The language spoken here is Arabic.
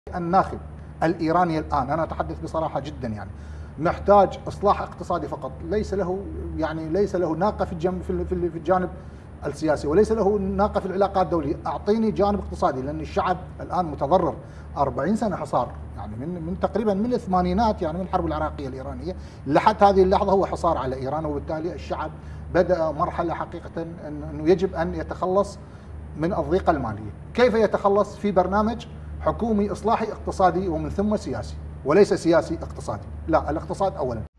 الناخب الإيراني الآن، أنا أتحدث بصراحة جدا، يعني محتاج إصلاح اقتصادي فقط، ليس له ناقة في الجانب السياسي، وليس له ناقة في العلاقات الدولية. أعطيني جانب اقتصادي، لأن الشعب الآن متضرر. 40 سنة حصار، يعني من تقريبا من الثمانينات، يعني من الحرب العراقية الإيرانية لحد هذه اللحظة هو حصار على إيران، وبالتالي الشعب بدأ مرحلة حقيقة أنه يجب أن يتخلص من الضيقة المالية. كيف يتخلص؟ في برنامج حكومي إصلاحي اقتصادي، ومن ثم سياسي، وليس سياسي اقتصادي، لا، الاقتصاد أولا.